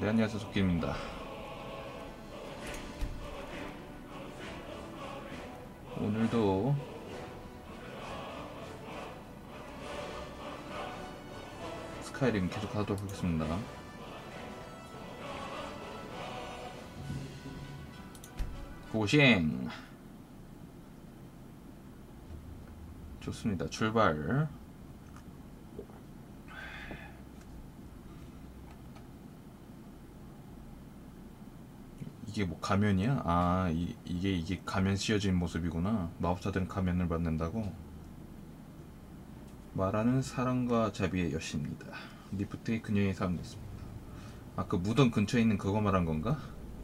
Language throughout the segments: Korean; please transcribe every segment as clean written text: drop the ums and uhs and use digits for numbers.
네, 안녕하세요, 속기입니다. 오늘도 스카이림 계속 하도록 하겠습니다. 고생. 좋습니다. 출발. 이게 뭐 가면이야? 아, 이게 가면 씌워진 모습이구나. 마법사들은 가면을 받는다고. 말하는 사랑과 자비의 여신입니다. 리프트의 그녀의 삶이 있습니다. 아, 그 무덤 근처에 있는 그거 말한 건가?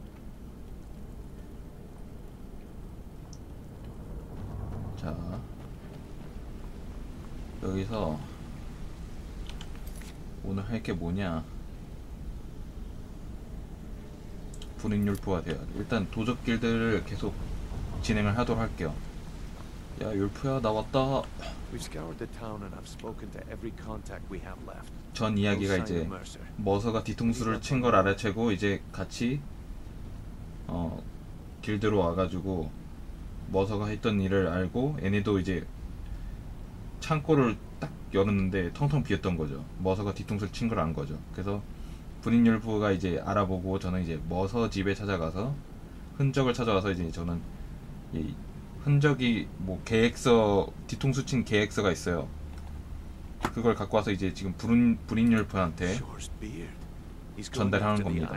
자, 여기서 오늘 할 게 뭐냐? 분익율포가 돼야 돼. 일단 도적 길드를 계속 진행을 하도록 할게요. 야, 율포야, 나 왔다. 전 이야기가 이제 머서가 뒤통수를 친 걸 알아채고 이제 같이 길드로 와가지고 머서가 했던 일을 알고 얘네도 이제 창고를 딱 열었는데 텅텅 비었던 거죠. 머서가 뒤통수를 친 걸 안 거죠. 그래서 분익율부가 이제 알아보고 저는 이제 머서 집에 찾아가서 흔적을 찾아와서 이제 저는 이 흔적이 뭐 계획서, 뒤통수 친 계획서가 있어요. 그걸 갖고 와서 이제 지금 분익율부한테 전달하는 겁니다.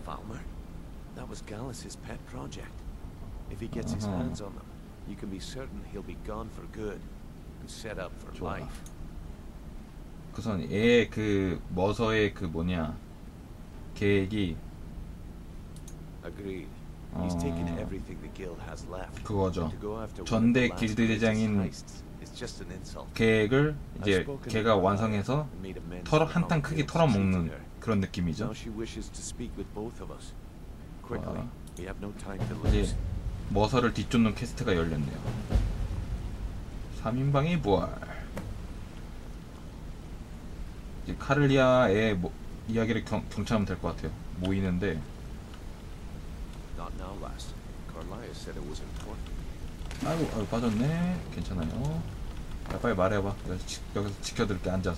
좋아. 우선 얘 그 머서의 그 뭐냐 계획이 그거죠. 전대 길드 대장인 계획을 이제 걔가 완성해서 한탕 크게 털어먹는 그런 느낌이죠. 이제 머서를 뒤쫓는 퀘스트가 열렸네요. 3인방의 부활. 이제 카를리아의 이야기를 경청하면 될 것 같아요. 모이는데 아이고 빠졌네. 괜찮아요. 야, 빨리 말해봐. 여기서 지켜들게 앉아서.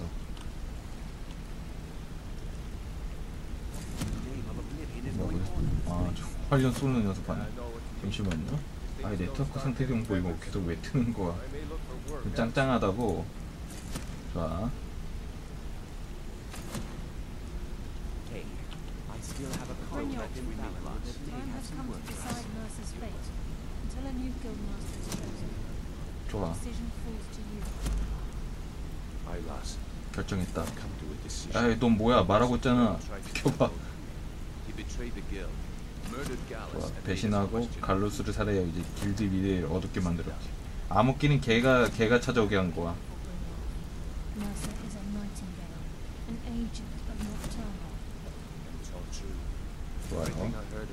아, 저 활련 쏘는 연습하네. 잠시만요. 아, 네트워크 상태 좀 보이고 계속 왜 트는 거야. 짱짱하다고. 좋아. 좋아. 결정했다. 아이, 넌 뭐야? 말하고 있잖아. 비켜봐. 좋아. 배신하고 갈로스를 살해야 이제 길드 미래를 어둡게 만들었지. 암흑기는 걔가 찾아오게 한 거야. 좋아요.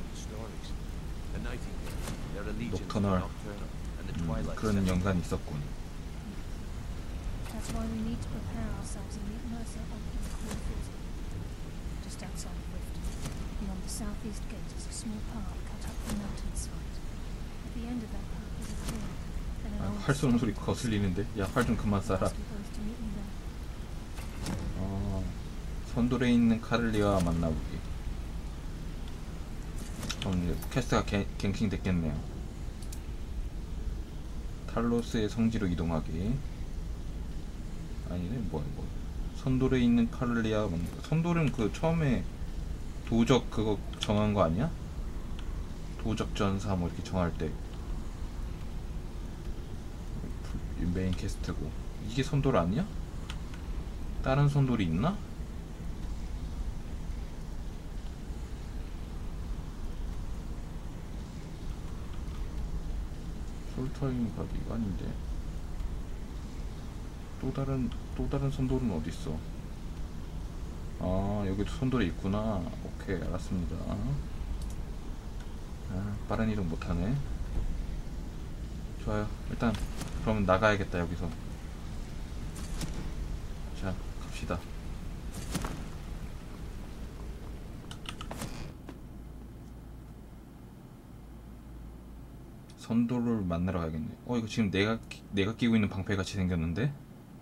녹터널. 그런 연관이 있었군. 아, 활 쏘는 소리 거슬리는데? 야, 활 좀 그만 쏴라. 선돌에 있는 카를리아와 만나보기. 그럼 이제 퀘스트가 갱신됐겠네요. 탈로스의 성지로 이동하기. 아니네, 뭐야. 선돌에 있는 카를리아 만나보기. 선돌은 그 처음에 도적 그거 정한 거 아니야? 도적 전사 뭐 이렇게 정할 때 메인 퀘스트고. 이게 선돌 아니야? 다른 선돌이 있나? 솔타임 가기가 아닌데. 또 다른 선돌은 어딨어? 아, 여기도 선돌이 있구나. 오케이, 알았습니다. 아, 빠른 이동 못하네. 좋아요. 일단 그러면 나가야겠다. 여기서. 자, 갑시다. 선도를 만나러 가야겠네. 이거 지금 내가 끼고 있는 방패 같이 생겼는데?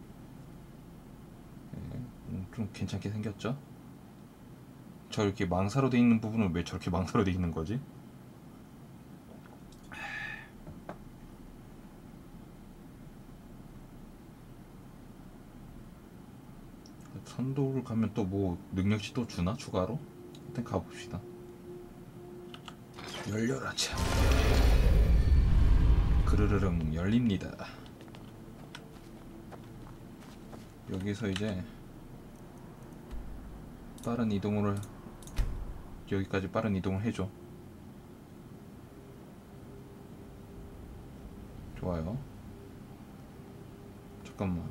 좀 괜찮게 생겼죠? 저렇게 망사로 돼 있는 부분은 왜 저렇게 망사로 돼 있는 거지? 선도를 가면 또 뭐 능력치 또 주나? 추가로? 일단 가봅시다. 열려라 참. 그르르릉 열립니다. 여기서 이제 빠른 이동을 여기까지 빠른 이동을 해줘. 좋아요. 잠깐만.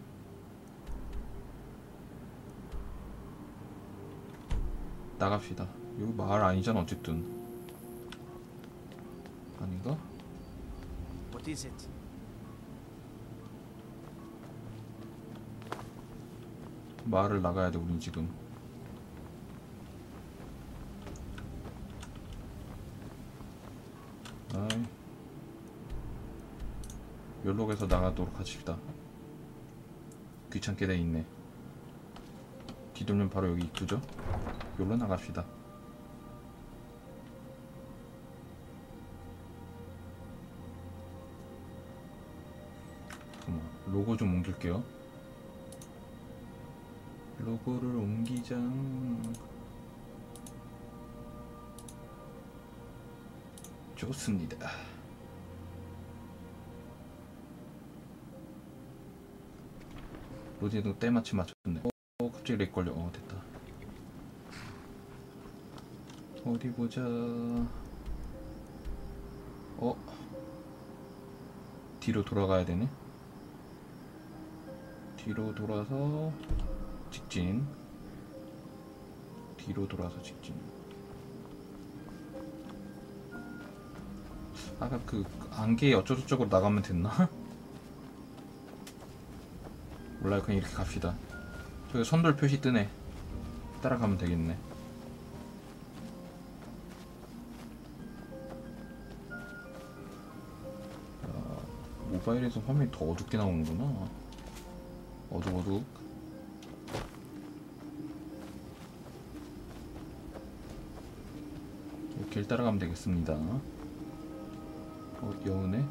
나갑시다. 여기 마을 아니잖아 어쨌든. 아닌가? What is it? 마을을 나가야 돼 우린 지금. 아이. 연록에서 나가도록 하십시다. 귀찮게 돼 있네. 뒤돌면 바로 여기 입구죠? 여기로 나갑시다. 잠깐만, 로고 좀 옮길게요. 로고를 옮기자. 좋습니다. 로디도 때마침 맞췄네. 갑자기 렉 걸려. 됐다. 어디 보자. 뒤로 돌아가야 되네. 뒤로 돌아서 직진. 뒤로 돌아서 직진. 아까 그 안개 어쩌고저쩌고 나가면 됐나? 몰라요. 그냥 이렇게 갑시다. 저기 선돌 표시 뜨네. 따라가면 되겠네. 모바일에서 화면이 더 어둡게 나오는구나. 어둑어둑. 길 따라가면 되겠습니다. 여우네.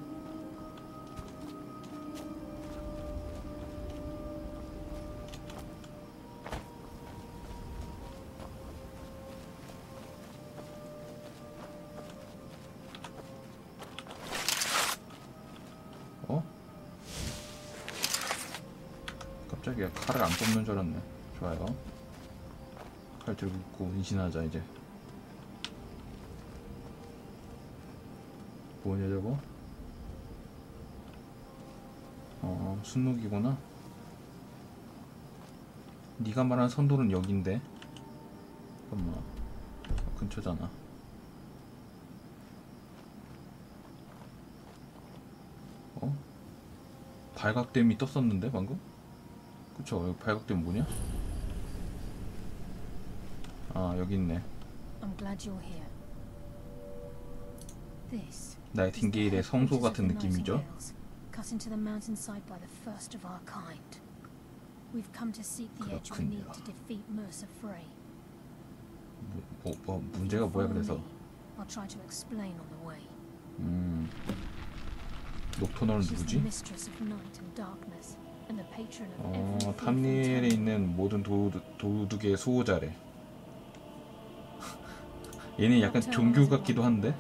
깜짝이야. 칼을 안 뽑는 줄 알았네. 좋아요. 칼 들고 있고 인신하자 이제. 뭐냐 저거? 순록이구나. 네가 말한 선돌은 여긴데. 잠깐만. 근처잖아. 발각댐이 떴었는데 방금? 그쵸? 여기 발각댐 뭐냐? 여기 있네. 나이팅게일의 성소 같은 느낌이죠? 그렇군요. 문제가 뭐야 그래서? 녹터널 누구지? 탐니엘에 있는 모든 도둑의 수호자래. 얘는 약간 종교 같기도 한데?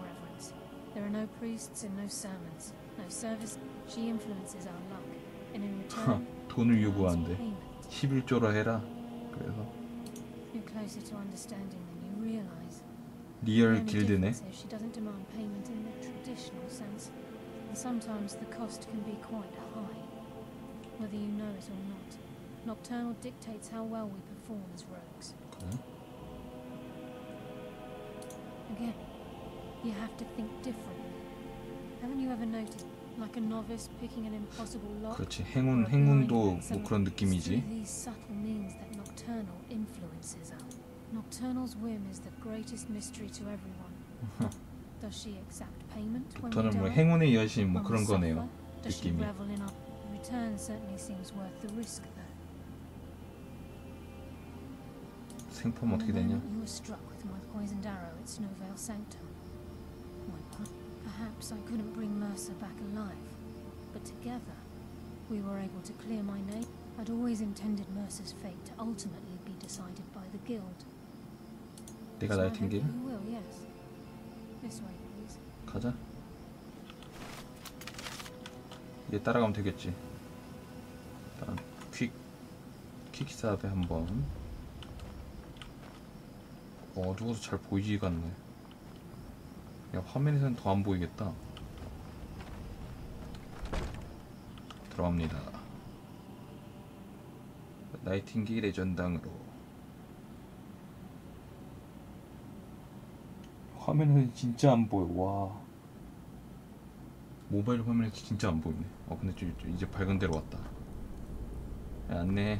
돈을 요구한대. 11조라 해라. 그래서 리얼 길드네. Sometimes the cost can be quite high, whether you know it or not. Nocturnal dictates how well we perform as rogues. Again, you have to think differently. Haven't you ever noticed, like a novice picking an impossible lock? 그렇지. 행운도 뭐 그런 느낌이지. These subtle means that Nocturnal influences us. Nocturnal's whim is the greatest mystery to everyone. Does she accept payment when we 독터는 뭐 die? 행운의 여신 뭐 When we 그런 거네요. suffer? Does she 느낌이. revel in our return? Certainly seems worth the risk, though. 생포하면 어떻게 The 되냐? moment you were struck with my poisoned arrow at Snowvale Sanctum. Perhaps I couldn't bring Mercer back alive, but together we were able to clear my name. I'd always intended Mercer's fate to ultimately be decided by the Guild. 내가 So I hope 나이팅게일 you will, yes. This way, please. 가자. 얘 따라가면 되겠지. 일단 퀵스압에 한번. 어두워서 잘 보이지가 않네. 야, 화면에서는 더 안 보이겠다. 들어갑니다. 나이팅게일의 전당으로. 화면에서 진짜 안 보여. 와. 모바일 화면에서 진짜 안 보이네. 근데 이제 밝은 데로 왔다. 야, 안내.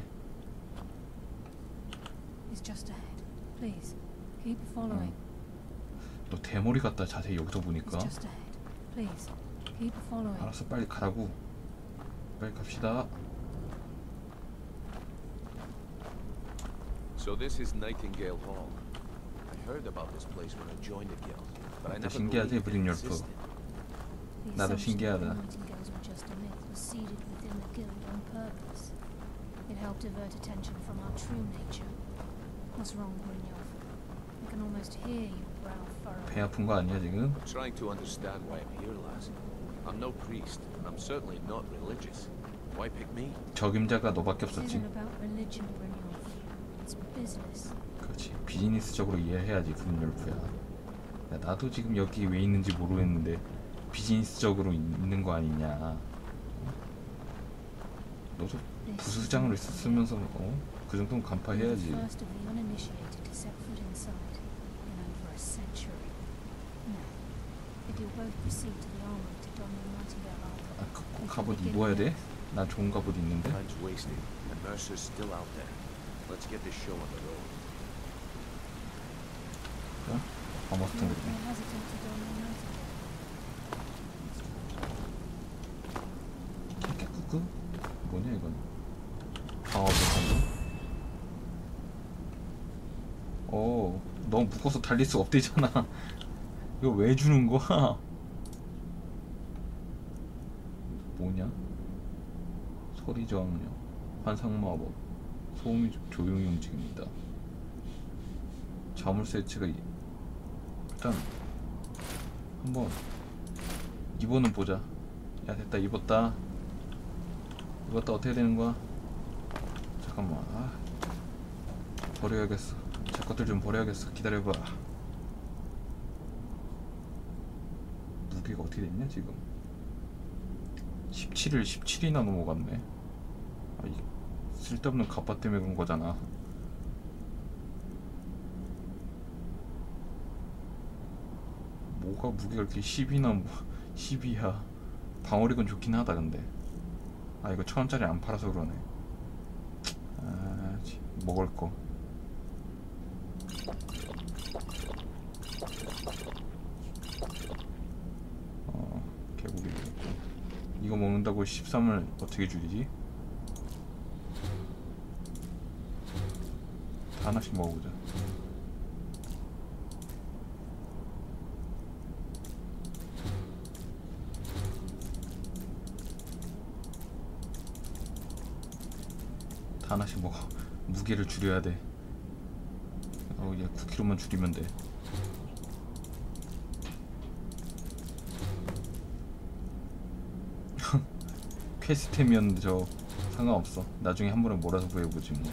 It's just ahead. Please, keep following. 너 대머리 같다. 자세히 여기서 보니까. It's just ahead. Please, keep following. 알았어, 빨리 가라고. 빨리 갑시다. So this is Nightingale Hall. I heard about this place when I joined the guild, but I 어때, never 신기하지, believed it 브릭열프? existed. The 나도 assumption 신기하다. that the Nightingales were just a myth was seeded within the Guild on purpose. It helped divert attention from our true nature. What's wrong, Brynjolf? I can almost hear your brow furrow. 배 아픈 거 아니야 지금? I'm trying to understand why I'm here, lass. I'm no priest, and I'm certainly not religious. Why pick me? 적임자가 너밖에 This 없었지. isn't about religion, Brynjolf. It's business. 그렇지. 비즈니스적으로 이해해야지, 브린열프야. 야, 나도 지금 여기 왜 있는지 모르겠는데 비즈니스적으로 있는 거 아니냐. 너도 부수장으로 있었으면서 그 정도는 You're 간파해야지. the first of the uninitiated to set foot inside in over a century. Now, if you'll both proceed to the armory to don your Nightingale armor. 아, 그 갑옷 입어야 돼? 난 좋은 갑옷 있는데. Time's wasted, and Mercer's still out there. Let's get this show on the road. 아머스턴 You're 그러네. hesitant to don your Nightingale. 깨꾸꾸? 뭐냐 이건? 방어복 한거? 너무 묶어서 달릴 수가 없대잖아. 이거 왜 주는 거야? 뭐냐? 소리 저항력, 환상 마법, 소음이 조용히 움직입니다. 자물쇠 해체가 일단 한번 입어는 보자. 야, 됐다. 입었다. 어떻게 되는 거야? 잠깐만. 버려야겠어. 제 것들 좀 버려야겠어. 기다려봐. 무게가 어떻게 됐냐 지금? 17이나 넘어갔네. 이 쓸데없는 갑바 때문에 그런 거잖아. 뭐가 무게가 이렇게 10이나 10이야. 방어력은 좋긴 하다 근데. 이거 1000원짜리 안 팔아서 그러네. 먹을 거. 개고기 먹고. 이거 먹는다고 13을 어떻게 줄이지? 다 하나씩 먹어보자. 다 하나씩 먹어. 무게를 줄여야 돼. 얘 9kg만 줄이면 돼. 퀘스템이었는데 저 상관없어. 나중에 한 번에 몰아서 구해보지 뭐.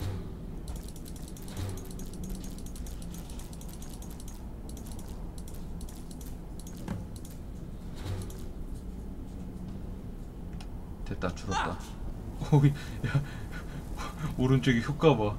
됐다. 줄었다. 야, 오른쪽에 효과 봐.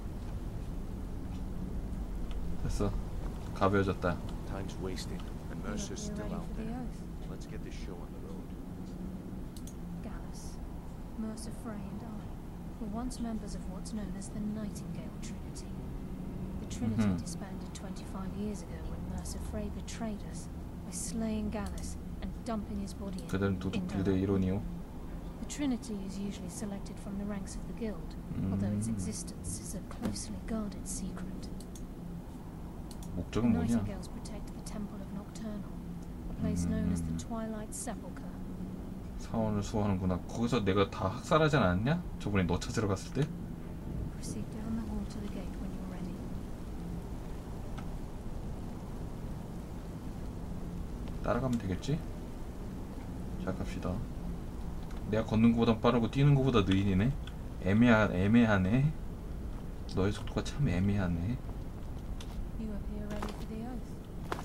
됐어. 가벼워졌다. Time's wasted, and You're Mercer's still ready out for the there. oath. Let's get this show on the road. Gallus, Mercer Frey and I were once members of what's known as the Nightingale The Trinity disbanded 25 years ago when Mercer Frey betrayed us by by slaying Gallus and dumping his body in 그들은 도둑들의 Indra. 일원이요. The Trinity is usually selected from the ranks of the guild, although its existence is a closely guarded secret. The 목적은 뭐냐? Nightingales protect the Temple of Nocturnal, a place known as the Twilight Sepulchre. 사원을 수호하는구나. 거기서 내가 다 학살하지 않았냐? 저번에 너 찾으러 갔을 때? Proceed down the hall to the gate when you're ready. 따라가면 되겠지? 자, 갑시다. 내가 걷는 것보다 빠르고 뛰는 것보다 느리네. 애매하네. 너의 속도가 참 애매하네. You appear ready for the oath.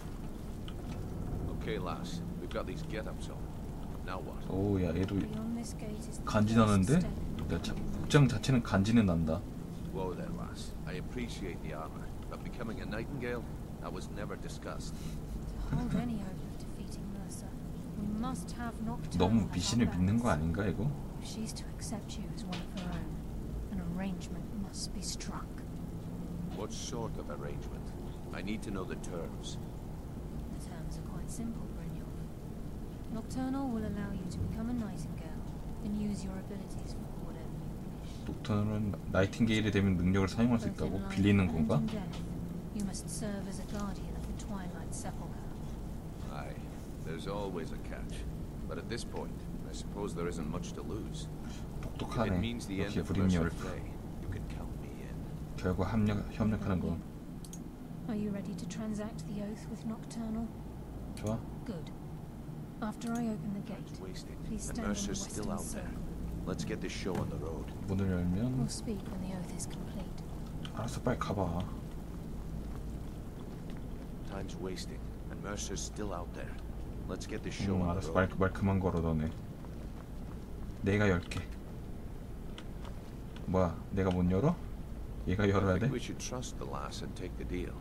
Okay, lass. We've got these get-ups on. Now what? 오, 야, 얘도 Beyond this gate is the 간지나는데? first step. 야, 복장 자체는 간지는 난다. Whoa there, lass. I appreciate the armor, but becoming a nightingale? That was never discussed. To hold any hope of defeating Mercer, we must have Nocturnal 너무 as our 미신을 믿는 거 balance. 아닌가 이거? If she's to accept you as one of her own, an arrangement must be struck. What sort of arrangement? I need to know the terms. The terms are quite simple, Brynjolf. Nocturnal will allow you to become a nightingale and use your abilities for whatever you wish. 독터는 나이팅게일이 되면 능력을 사용할 수 Both 있다고? in life 빌리는 and 건가? in death, you must serve as a guardian of the Twilight Sepulchre. Aye, there's always a catch. But at this point, I suppose there isn't much to lose. If it 똑똑하네. means the end 역시 of Mercer 브림열프. Frey, you can count me in. 결국 협력하는 건 Are you ready to transact the oath with Nocturnal? 좋아? Good. After I open the gate, Time's wasting, please and stand on the Mercer's still western out there. circle. Let's get this show on the road. 문을 열면 We'll speak when the oath is complete. 알았어, 빨리 가봐. Time's wasting, and Mercer's still out there. Let's get this show on the 알았어, road. 말 그만 걸어 너네. 내가 열게. 뭐야, 내가 못 열어? 얘가 I 열어야 돼? think we should trust the lass and take the deal.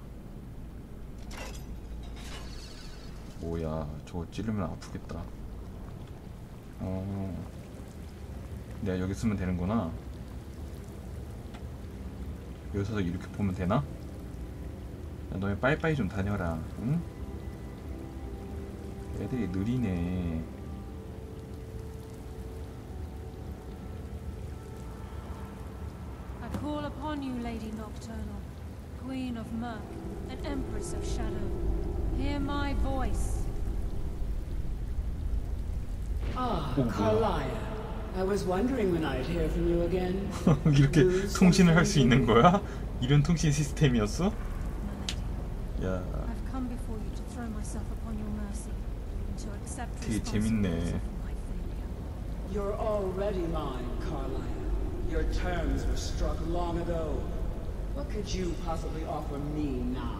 뭐야, 저거 찌르면 아프겠다. 내가 여기 쓰면 되는구나. 여기서 이렇게 보면 되나? 야, 너네 빨리빨리 좀 다녀라, 응? 애들이 느리네. I call upon you, Lady Nocturnal, Queen of Murk and Empress of Shadow. Hear my voice. Ah, Oh, Carlia. I was wondering when I'd hear from you again. 이렇게 Lose 통신을 할 수 something? 있는 거야? 이런 통신 시스템이었어? My lady, 야, I've come before you to throw myself upon your mercy and to accept 되게 responsibility 재밌네. for my failure. You're already mine, Carlia. Your terms were struck long ago. What could you possibly offer me now?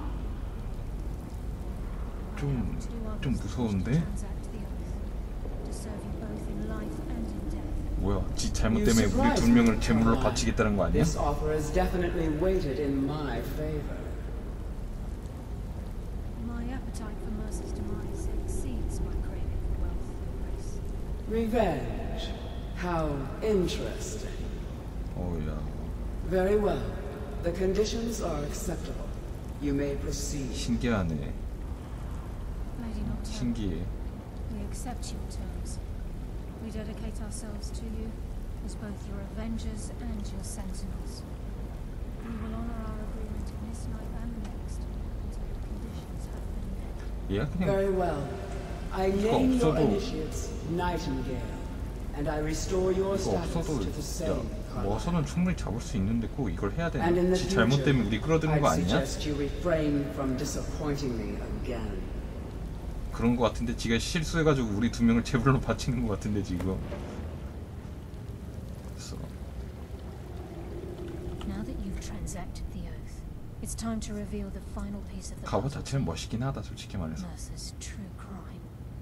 좀, To do our 좀 best to 무서운데? transact the oath, to serve you both in life and in death. 뭐야, 지 잘못 You 때문에 우리 surprised 두 me, 명을 제물로 Carlia. 바치겠다는 거 아니야? This offer is definitely weighted in my favor. My appetite for Mercy's demise exceeds my craving for wealth and grace. Revenge. How interesting. 어우야, Very well. The conditions are acceptable. You may proceed. 신기하네. Lady Nocturnal, 신기해. we accept your terms. We dedicate ourselves to you as both your avengers and your sentinels. We will honor our agreement in this night and the next until the conditions have been met. 얘가 그냥 Very well. I name your 없어도- initiates Nightingale, and I restore your 이거 status 없어도 to the same. 야, 머서는 충분히 잡을 수 있는데 꼭 이걸 해야 되나? And in the 지 잘못 future, 때문에 우리 끌어들인 거 I'd 아니냐? suggest you refrain from disappointing me again. 그런 거 같은데 지가 실수해가지고 우리 두 명을 제물로 바치는 거 같은데 지금. 그래서 Now that you've transacted the oath, it's time to reveal the final piece of the 갑옷 puzzle. 자체는 멋있긴 하다, 솔직히 말해서. Mercer's true crime.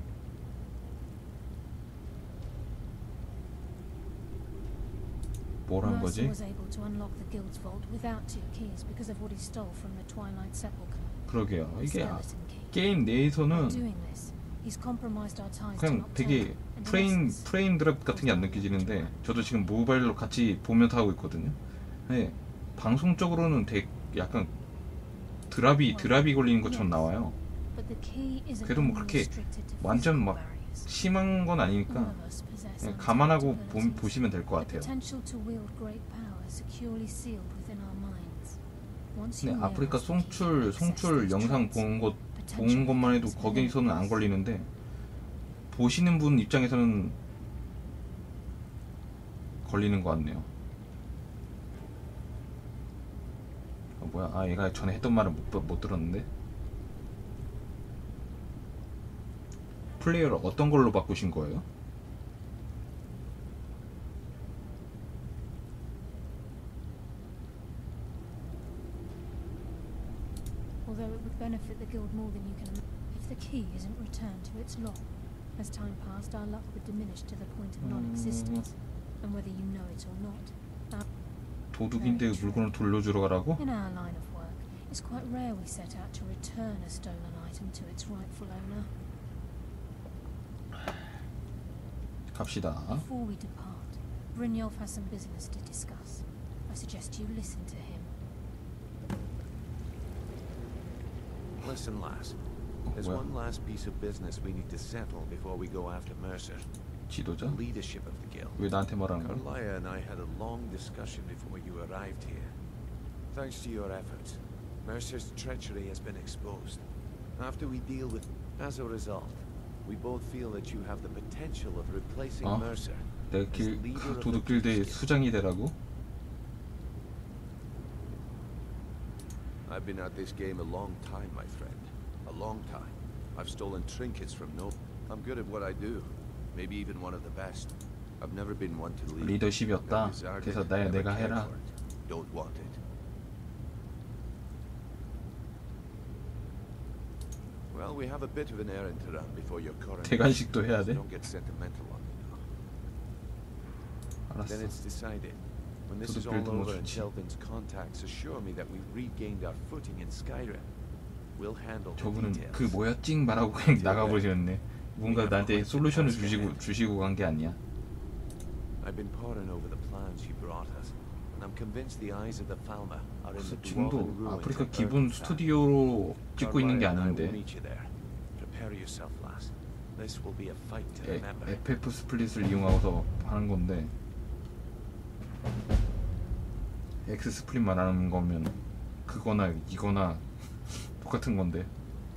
뭐라는 Mercer 거지? was able to unlock the guild's vault without two keys because of what he stole from the Twilight Sepulchre. 그러게요. The 이게 skeleton key. 게임 By 내에서는 doing this, he's compromised our ties to 그냥 되게 Nocturnal, and in essence, 프레임 드랍 같은 게 안 느껴지는데 저도 지금 모바일로 같이 보면서 하고 있거든요. 네, 방송적으로는 되게 약간 드랍이 걸리는 것처럼 나와요. But the key isn't 그래도 뭐 only 그렇게 restricted to 완전 physical 막 barriers. 심한 건 All 아니니까 of us possess 그냥 untapped 감안하고 abilities. 보시면 될 것 The 같아요. potential to wield great power securely sealed within our minds. Once 근데 you 아프리카 realize the key, 송출 access these 영상 traits, 본 것만 해도 potential 거기서는 안 limits. 걸리는데 보시는 분 입장에서는 걸리는 것 같네요. 뭐야? 아, 얘가 전에 했던 말을 못 들었는데. 플레이어를 어떤 걸로 바꾸신 거예요? Although it would benefit the guild more than you can imagine, if the key isn't returned to its lock, as time passed, our luck would diminish to the point of non-existence. And whether you know it or not, 도둑인데 물건을 돌려주러 가라고? in our line of work, it's quite rare we set out to return a stolen item to its rightful owner. 갑시다. Before we depart, Brynjolf has some business to discuss. I suggest you listen to him. Listen, lass. There's Well. one last piece of business we need to settle before we go after Mercer. 지도자? The leadership of the guild. 왜 나한테 말하는 거야? Carlia and I had a long discussion before you arrived here. Thanks to your efforts, Mercer's treachery has been exposed. After we deal with... As a result, we both feel that you have the potential of replacing 어? Mercer 내가 as leader of the 도둑길대의 Peace Guild. 수장이 되라고? I've been at this game a long time, my friend. A long time. I've stolen trinkets from no... I'm good at what I do. Maybe even one of the best. I've never been one to lead. 리더십이었다. Never desired 그래서 it, 내가 never cared 해라. for it. Don't want it. Well, we have a bit of an errand to run before your coronation. 대관식도 해야 돼? Don't get sentimental on me now. Then 알았어. it's decided. When this is all 도둑길도 뭐 over and 좋지. Shelvin's contacts assure me that we've regained our footing in Skyrim, we'll handle the 저분은 details. 그 뭐야 찡 말하고 그냥 나가버리셨네. 뭔가 나한테 솔루션을 주시고 간 게 아니야. I've been poring over the plans you brought us, and I'm convinced the eyes of the Falmer are in 그래서 the 지금도 dwarven ruins 아프리카 of 기본 Erdensthal. 스튜디오로 찍고 있는 게 Carlia and I will 아닌데 meet you there. Prepare yourself, lass. This will be a fight to remember. FF 스플릿을 이용하고서 하는 건데 X 스플릿 말하는 거면 그거나 이거나 똑같은 건데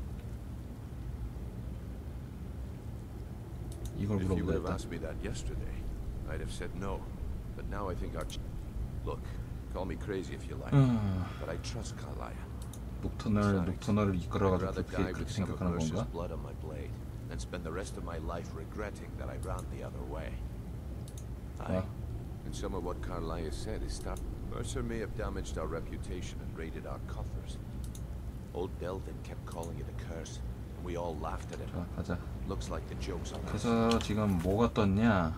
이걸 If you would have 물어보겠다. asked me that yesterday, I'd have said no. But now I think our... Look, call me crazy if you like, but I trust Carlia. 녹터널을 I'd 이끌어가지고 rather die 그렇게 with some of 생각하는 Mercer's 건가? blood on my blade than spend the rest of my life regretting that I ran the other way. Aye. 아, And some of what Carlia said is stuff. Mercer may have damaged our reputation and raided our coffers. Old Delvin kept calling it a curse, and we all laughed at it. 자 가자. Looks like the joke's on us. 그래서 지금 뭐가 떴냐?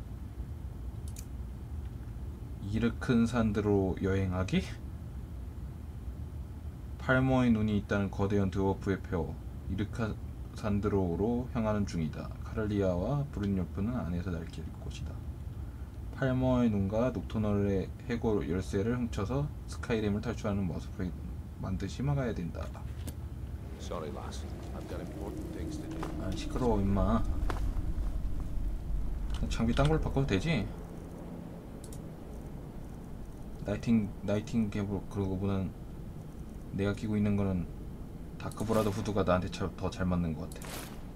이르큰 산드로 여행하기? 팔머의 눈이 있다는 거대한 드워프의 표 이르큰 산드로로 향하는 중이다. 카를리아와 브룬요프는 안에서 날길 곳이다. 팔머의 눈과 녹터널의 해골 열쇠를 훔쳐서 스카이림을 탈출하는 모습을 반드시 막아야 된다. Sorry, lass. I've got important things to do. 아 시끄러워 임마. 장비 딴 걸로 바꿔도 되지? 나이팅 개볼 그러고보단 내가 끼고 있는 거는 다크브라더 후드가 나한테 더 잘 맞는 것 같아.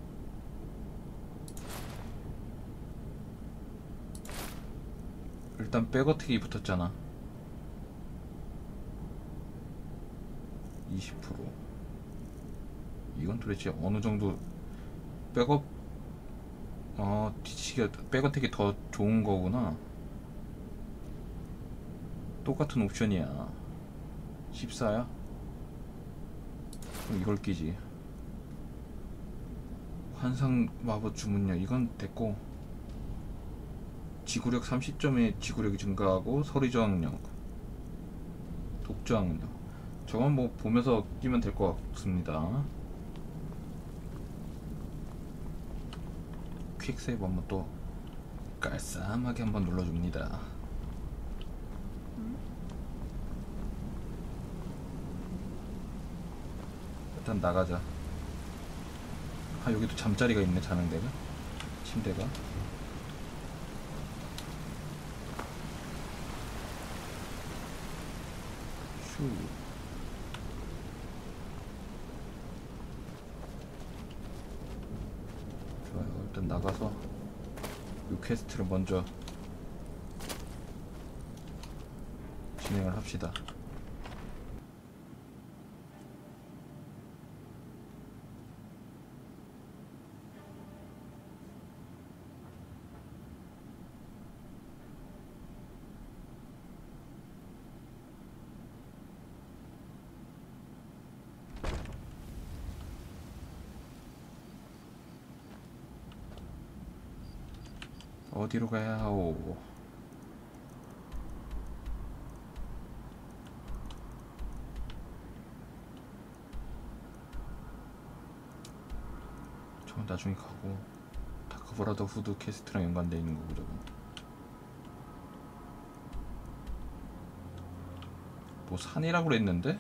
일단 백어택이 붙었잖아. 20%. 이건 도대체 어느 정도 백업 뒤치기가 백어택이 더 좋은 거구나. 똑같은 옵션이야. 14야? 그럼 이걸 끼지. 환상 마법 주문력 이건 됐고, 지구력 30점의 지구력이 증가하고 서리 저항력, 독저항력. 저건 뭐 보면서 끼면 될 것 같습니다. 퀵세이브 한번 또 깔쌈하게 한번 눌러줍니다. 일단 나가자. 아, 여기도 잠자리가 있네. 자는 데가, 침대가. 슈. 좋아요. 일단 나가서 이 퀘스트를 먼저 진행을 합시다. 어디로 가야 하오? 저 나중에 가고 다크브라더 후드 퀘스트랑 연관돼 있는 거고 저거. 뭐 산이라고 그랬는데?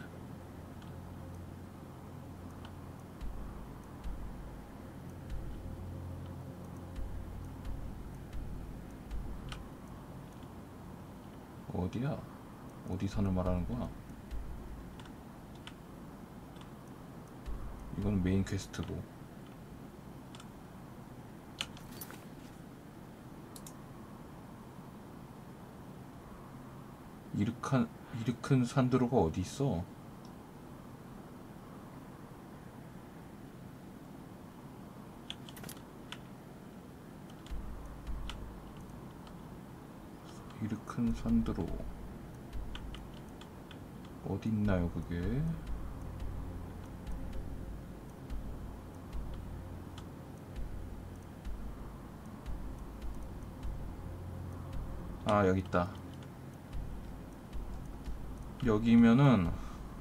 어디야? 어디 산을 말하는 거야? 이건 메인 퀘스트고. 이르큰 산드로가 어디 있어? 이르큰 산드로 어디 있나요, 그게? 아, 여기 있다. 여기면은,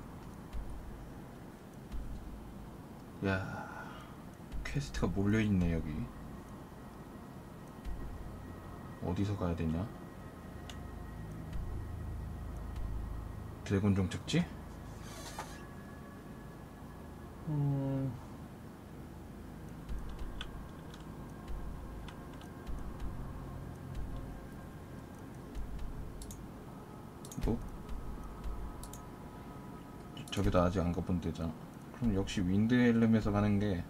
야, 퀘스트가 몰려있네. 여기 어디서 가야 되냐? 드래곤 종착지? 뭐? 저기도 아직 안 가본 데잖아. 그럼 역시 윈드헬름에서 가는 게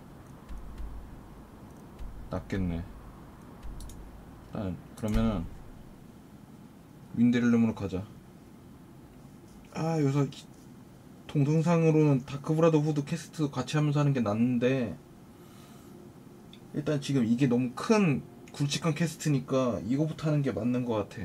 낫겠네. 일단 그러면은 윈드헬름으로 가자. 아, 여기서 동영상으로는 다크브라더 후드 퀘스트 같이 하면서 하는 게 낫는데, 일단 지금 이게 너무 큰 굵직한 퀘스트니까 이거부터 하는 게 맞는 것 같아.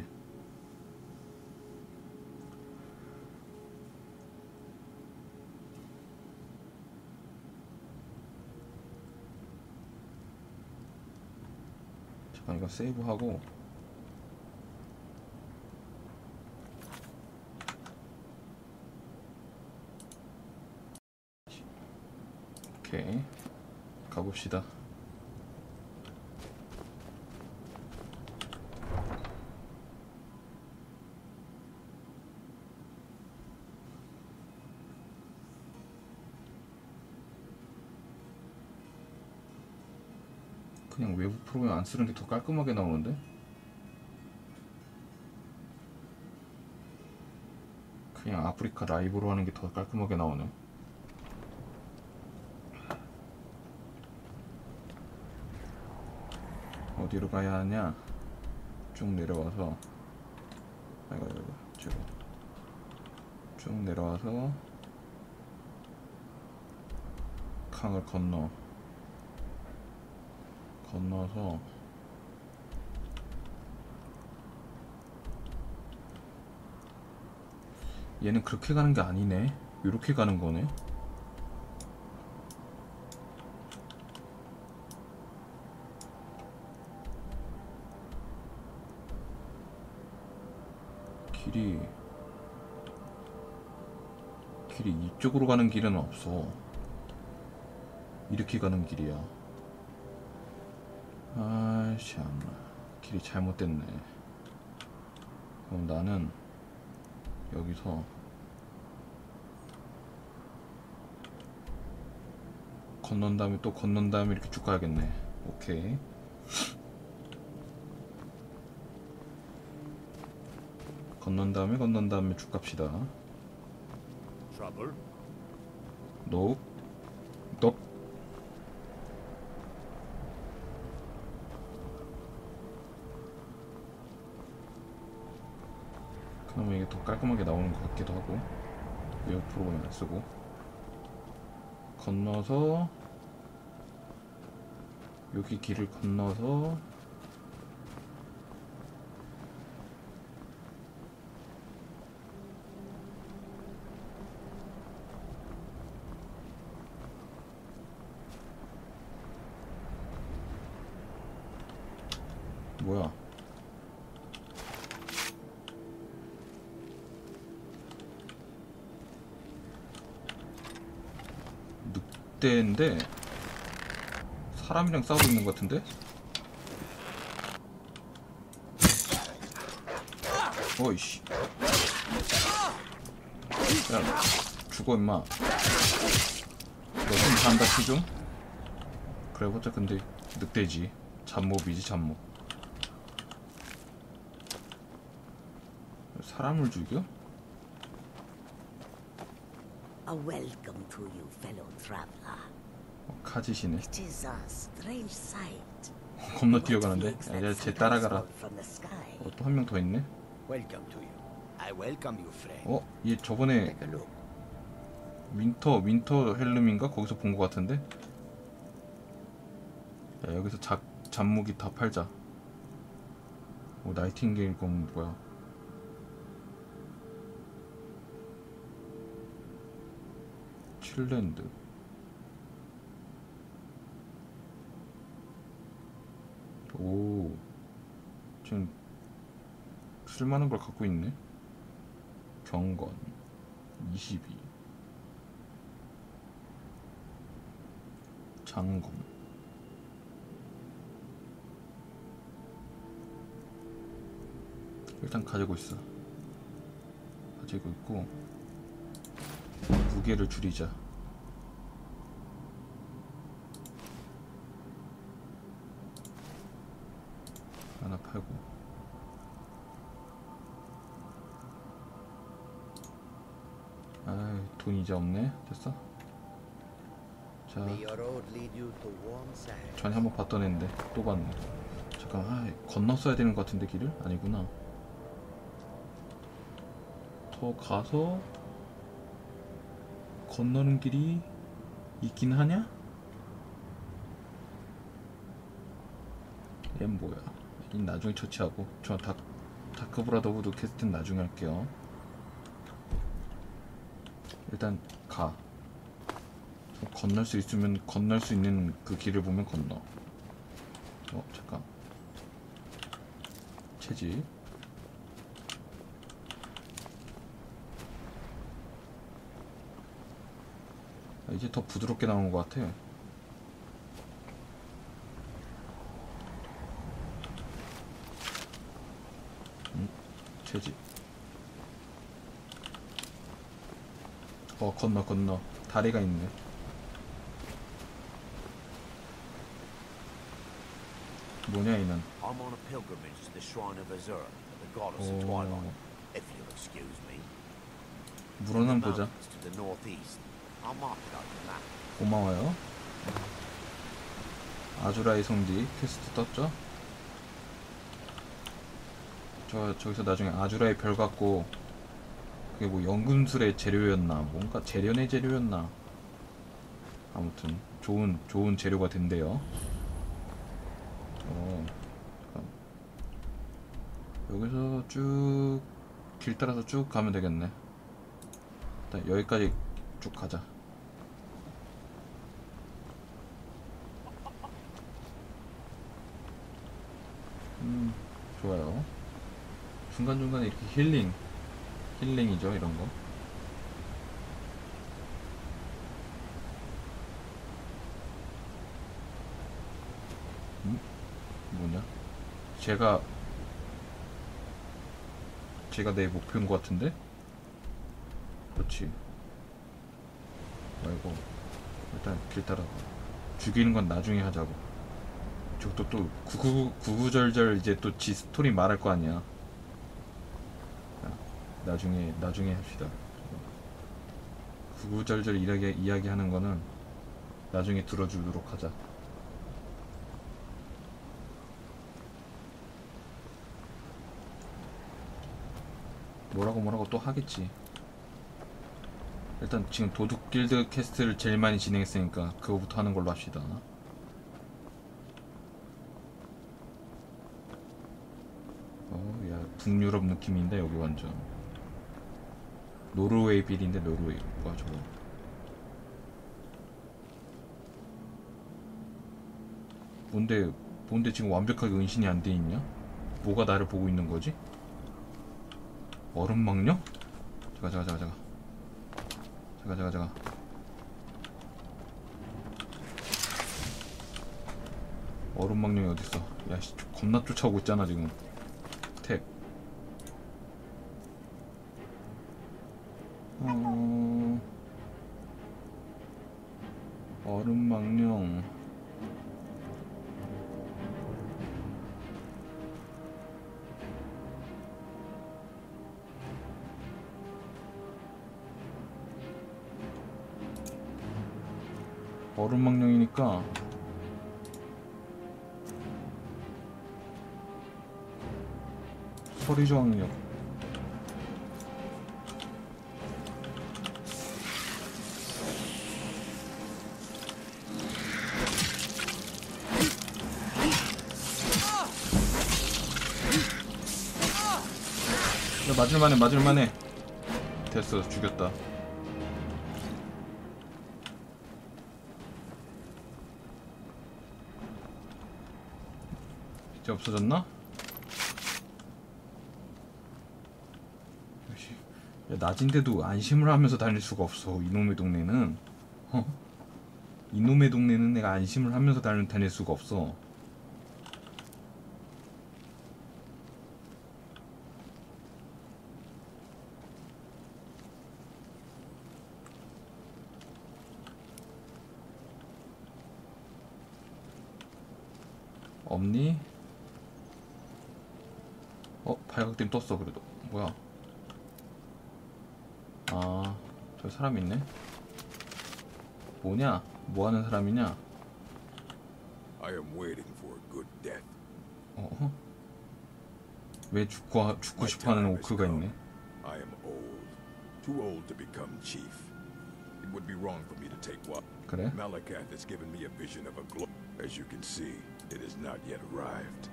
잠깐 이거 세이브하고. 오케이, 가봅시다. 그냥 외부 프로그램 안 쓰는 게 더 깔끔하게 나오는데? 그냥 아프리카 라이브로 하는 게 더 깔끔하게 나오네. 어디로 가야 하냐? 쭉 내려와서, 아이고 쭉 내려와서 강을 건너서 얘는 그렇게 가는 게 아니네. 이렇게 가는 거네. 길이 이쪽으로 가는 길은 없어. 이렇게 가는 길이야. 아, 참나. 길이 잘못됐네. 그럼 나는 여기서 건넌 다음에 또 건넌 다음에 이렇게 쭉 가야겠네. 오케이. 건넌 다음에 쭉 갑시다. Trouble? 노. 너. 그러면 이게 더 깔끔하게 나오는 것 같기도 하고. 웨어 프로그램 안 쓰고. 건너서 여기 길을 건너서 뭐야? 늑대인데 사람이랑 싸우고 있는 것 같은데? 어이씨. 야, 죽어 임마. 너 좀 잔다 키 좀? 그래봤자 근데 늑대지. 잡몹이지 잡몹. 사람을 죽여? A welcome to you, fellow traveler. 카짓이네. It is a strange sight. 겁나 뛰어가는데? What makes 야, that 쟤 따라가라. sunrise fall from the sky? 또 한 명 더 있네? Welcome to you. I welcome you, friend. 어? 얘 저번에 Take a look. 윈터 헬름인가? 거기서 본 것 같은데? 야, 여기서 잡무기 다 팔자. 오, 나이팅게일 건 뭐야? 칠랜드. 오, 지금 쓸만한 걸 갖고 있네. 경건 22, 장검. 일단 가지고 있어. 가지고 있고 무게를 줄이자. 하나 팔고. 아이, 돈 이제 없네. 됐어. 자, May your road lead you to warm sand. 전에 한번 봤던 애인데 또 봤네. 잠깐, 건넜어야 되는 것 같은데 길을? 아니구나. 더 가서 건너는 길이 있긴 하냐? 얘 뭐야? 이 나중에 처치하고. 저 다크 브라더후드 퀘스트는 나중에 할게요. 일단 가. 건널 수 있으면 건널 수 있는 그 길을 보면 건너. 잠깐. 채집. 이제 더 부드럽게 나온 것 같아. 채집. 건너. 다리가 있네. 뭐냐 이는. I'm on a pilgrimage to the shrine of Azur, the goddess of twilight. If you'll excuse me. 물어는 보자. Mountains to the northeast. I'll mark it out on that. 고마워요. 아주라의 성지 퀘스트 떴죠? 저기서 나중에 아주라의 별 갖고, 그게 뭐 연금술의 재료였나 뭔가 재련의 재료였나, 아무튼 좋은 재료가 된대요. 여기서 쭉 길 따라서 쭉 가면 되겠네. 일단 여기까지 쭉 가자. 좋아요. 중간중간에 이렇게 힐링이죠, 이런 거. 뭐냐? 제가 내 목표인 것 같은데? 그렇지. 말고, 일단 길 따라 죽이는 건 나중에 하자고. 저것도 또 구구절절 이제 또 지 스토리 말할 거 아니야. 나중에 합시다. 구구절절 이야기하는 거는 나중에 들어주도록 하자. 뭐라고 또 하겠지. 일단 지금 도둑 길드 퀘스트를 제일 많이 진행했으니까 그거부터 하는 걸로 합시다. 야, 북유럽 느낌인데 여기 완전 노르웨이 빌인데 노르웨이. 뭐야 저거. 뭔데 지금 완벽하게 은신이 안 돼 있냐? 뭐가 나를 보고 있는 거지? 얼음망령? 잠깐. 얼음망령이 어딨어? 야, 씨, 겁나 쫓아오고 있잖아 지금. 탭. 얼음망령. 얼음망령이니까 서리저항력. 야, 맞을만해. 됐어, 죽였다. 이제 없어졌나? 야, 낮인데도 안심을 하면서 다닐 수가 없어. 이놈의 동네는. 이놈의 동네는 내가 안심을 하면서 다닐 수가 없어. 없니? 발각댐 떴어. 그래도 뭐야? 아, 저 사람 있네. 뭐냐? 뭐하는 사람이냐? I am waiting for a good death. 왜 죽고 싶어하는 오크가 있네. I am old, too old to become chief. It would be wrong for me to take what. 그래? Malakath has given me a vision of a glow. As you can see, it has not yet arrived.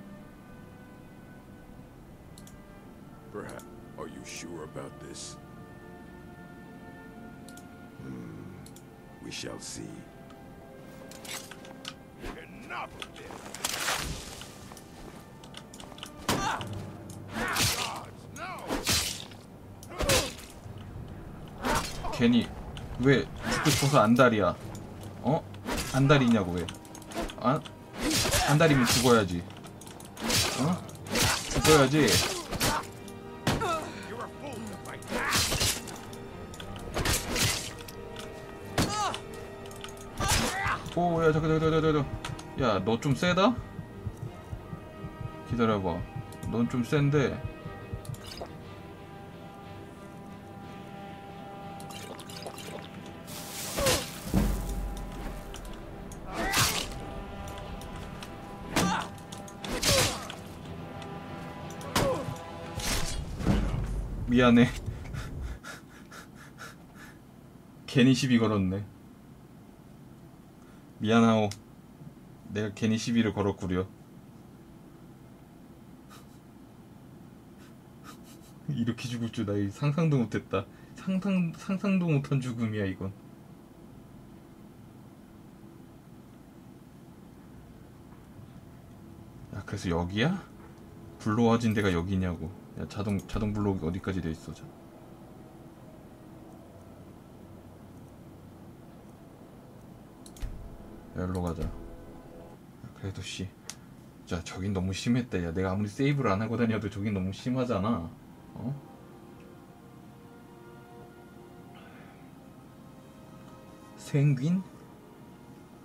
Perhaps. Are you sure about this? We shall see. Enough of this! 괜히 왜 죽고 싶어서 안달이야? 안달이냐고 왜? 안달이면 죽어야지. 죽어야지. 오, 야, 잠깐. 야, 너 좀 세다? 기다려봐. 넌 좀 센데. 미안해. 괜히 시비 걸었네. 미안하오. 내가 괜히 시비를 걸었구려. 이렇게 죽을 줄 나 상상도 못했다. 상상도 못한 죽음이야 이건. 야, 그래서 여기야? 불로와진 데가 여기냐고. 야, 자동 블록이 어디까지 돼 있어? 여기로 가자. 그래도 씨, 자, 저긴 너무 심했다. 야, 내가 아무리 세이브를 안 하고 다녀도 저긴 너무 심하잖아. 생귄?